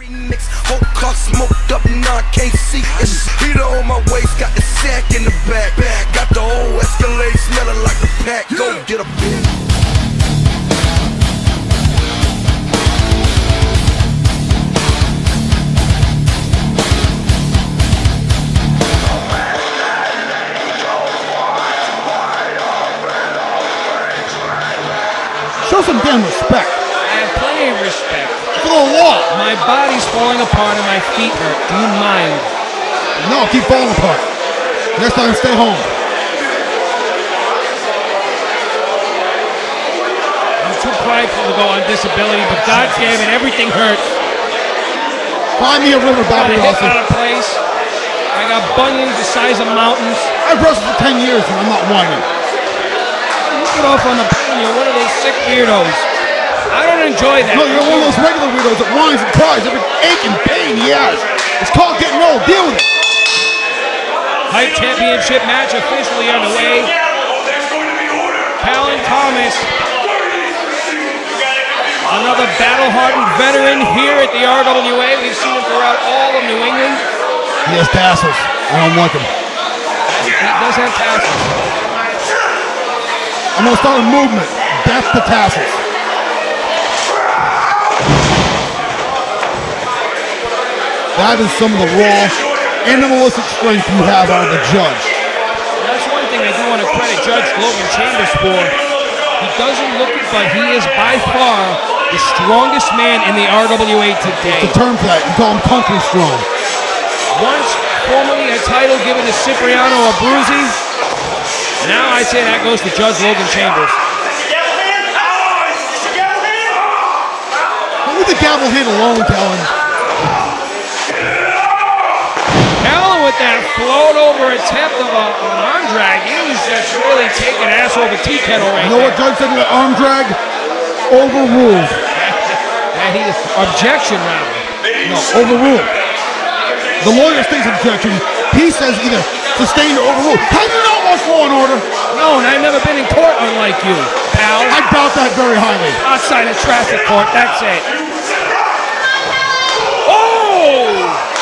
Remix, whole car smoked up, now I can't see. It's heater on my waist, got the sack in the back. Got the whole Escalade smelling like a pack. Go get a bin. Show some damn respect. I have plenty of respect. For the law. My body's falling apart and my feet hurt. Do you mind? No, keep falling apart. Next time, stay home. I'm too prideful to go on disability, but God damn it, everything hurts. Find me a river, Bobby Got a hip Russell. out of place. I got bunions the size of mountains. I've wrestled for 10 years and I'm not whining. You get off on the pain. You're one of those sick weirdos. I don't enjoy that. No, you're one of those regular weirdos that whines and cries every ache and pain he has. It's called getting old. Deal with it. Hype Championship match officially underway. Callan Thomas, another battle-hardened veteran here at the RWA. We've seen him throughout all of New England. He has tassels. I don't like him. He does have tassels. I'm going to start a movement. Death to tassels. That is some of the raw, animalistic strength you have out of the judge. That's one thing I do want to credit Judge Logan Chambers for. He doesn't look it, but he is by far the strongest man in the RWA today. It's a term for that. You call him country strong. Once formerly a title given to Cipriano Abruzzi, now I say that goes to Judge Logan Chambers. Leave the gavel hand alone, Callan. Callan with that float over attempt of an arm drag. He was just really taking ass over tea kettle right You know what Judge said to the arm drag? Overruled. And he objection round. No, overruled. The lawyer states objection. He says either sustained or overruled. How do you not watch Law and Order? No, and I've never been in court unlike you, pal. I doubt that very highly. Outside of traffic court, that's it. Oh!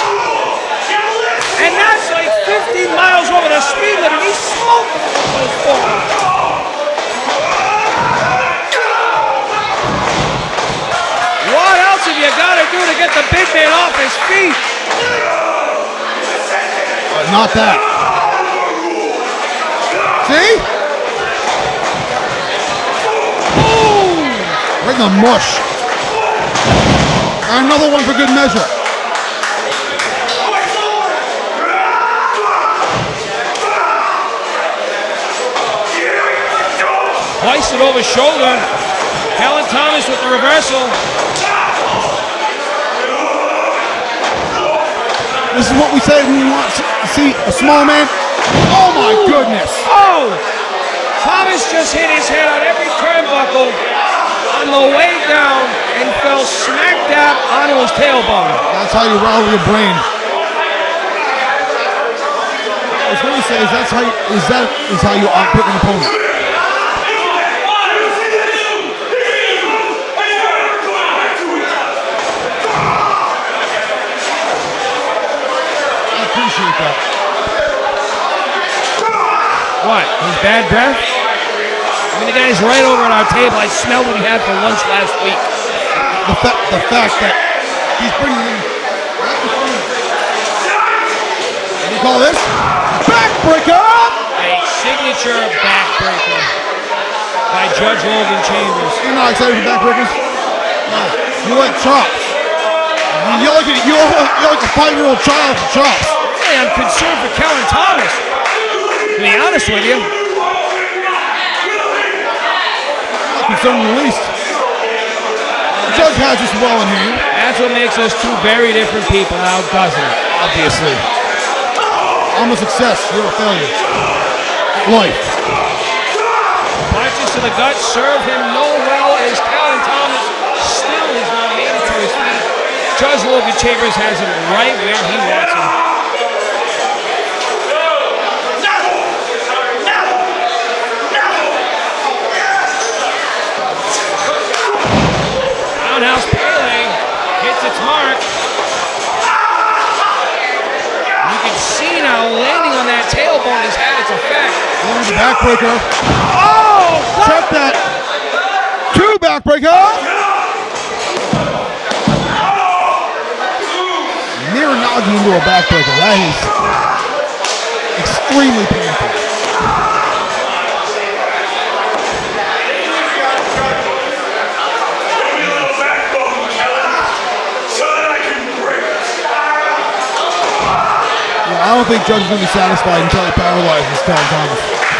And that's like 50 miles over the speed limit. He's smoking those forearms. What else have you got to do to get the big man off his feet? Not that. See? Boom! Right in the mush. And another one for good measure. Hoisted over shoulder. Callan Thomas with the reversal. This is what we say when we want to see a small man. Oh my goodness. Oh! Thomas just hit his head on every turnbuckle on the way down and fell smack dab onto his tailbone. That's how you rattle your brain. I was going to say is that is how you outpick an opponent. Appreciate that. What? His bad breath? I mean, the guy's right over at our table. I smelled what he had for lunch last week. The fact that he's bringing in. What do you call this? Backbreaker! A signature backbreaker by Judge Logan Chambers. You're not excited for backbreakers? No. You like chops. You're like a 5-year-old child for chops. Really, I'm concerned for Callan Thomas. To be honest with you. Concerned the least. The judge has this well in hand. That's what makes us two very different people now, doesn't it? Obviously. I'm a success. You're a failure. Life. Punches to the gut serve him no well as Callan Thomas still has not made it to his feet. Judge Logan Chambers has him right where he wants him. Roundhouse Pele hits its mark. There's a backbreaker. Oh! Check that. 2 backbreaker. Miranagi into a backbreaker. That is extremely painful. I don't think Judge is going to be satisfied until he paralyzes Calvin Thomas.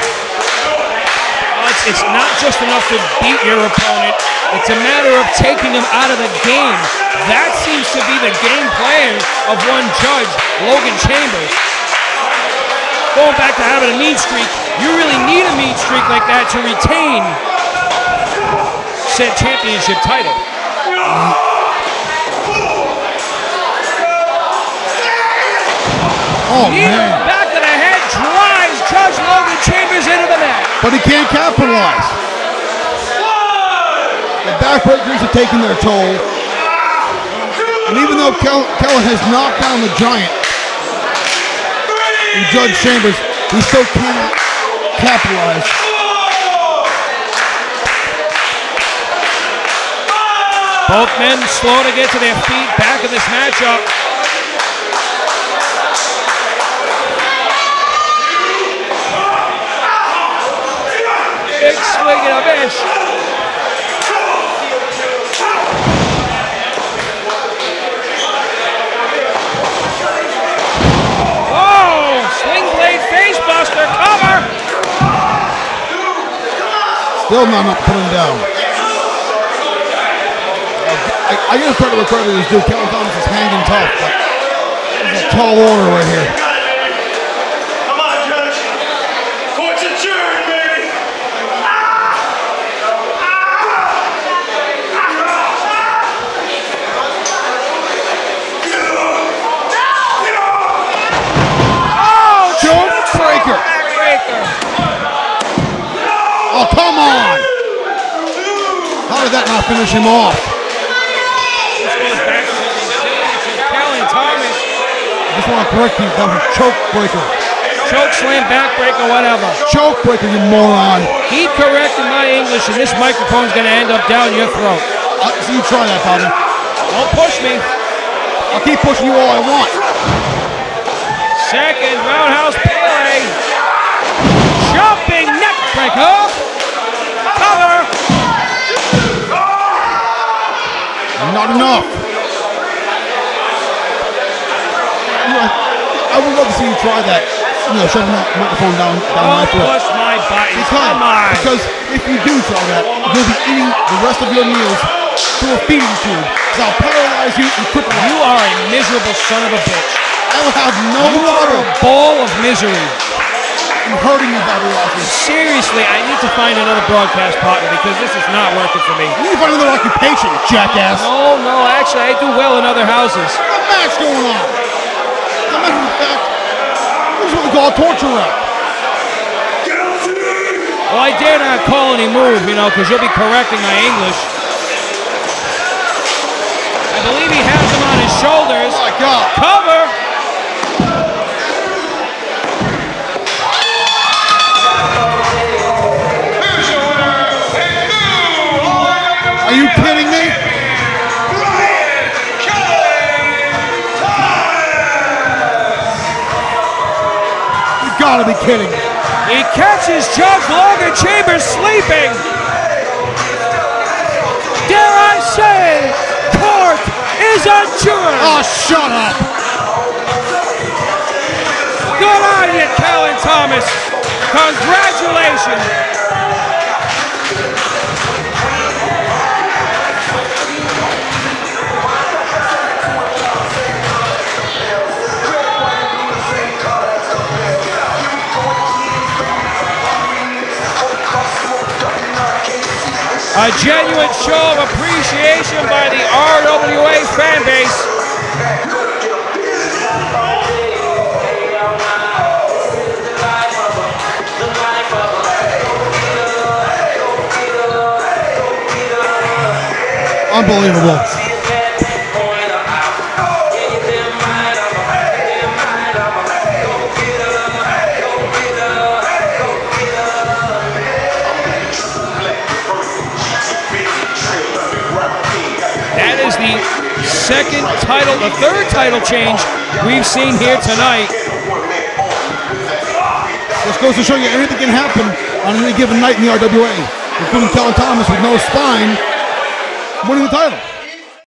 It's not just enough to beat your opponent. It's a matter of taking him out of the game. That seems to be the game plan of one judge, Logan Chambers. Going back to having a mean streak, you really need a mean streak like that to retain said championship title. Oh, man. Back of the head drives Judge Logan Chambers into the mat. But he can't capitalize. The backbreakers are taking their toll. And even though Kellen has knocked down the Giant and Judge Chambers, he still cannot capitalize. Both men slow to get to their feet back in this matchup. Big swing and a miss. Whoa! Sling blade face buster, cover! Still not putting down. I give credit where credit is due. Kellen Thomas is hanging tough, but this is a tall order right here. Come on, Judge. Court's adjourned, baby. Oh, Choke breaker. Oh, come on. How did that not finish him off? I just want to correct you, that was a choke breaker. Choke slam, backbreaker, whatever. Choke breaker, you moron. He corrected my English, and this microphone's going to end up down your throat. So you try that, Bobby. Don't push me. I'll keep pushing you all I want. Second roundhouse Pele. Jumping neck breaker. Cover. Not enough. I would love to see you try that. Shoving that microphone down my throat. Don't push my buttons. Come on. Because if you do try that, you'll be eating the rest of your meals through a feeding tube. Because I'll paralyze you and cripple you. You are a miserable son of a bitch. I will have no trouble. A ball of misery. I'm hurting you, Bobby Lashley. Seriously, I need to find another broadcast partner because this is not working for me. You need to find another occupation, jackass. No, actually, I do well in other houses. What match going on? As a matter of fact, this is what we call a torture rack. Well, I dare not call any move, because you'll be correcting my English. I believe he has him on his shoulders. Oh, my God. Cover. Are you kidding me? You gotta be kidding me. He catches Judge Logan Chambers sleeping. Dare I say, court is adjourned. Oh, shut up. Good on you, Kellen Thomas. Congratulations. A genuine show of appreciation by the RWA fan base. Unbelievable. the third title change we've seen here tonight. This goes to show you anything can happen on any given night in the RWA, including Kellen Thomas with no spine winning the title.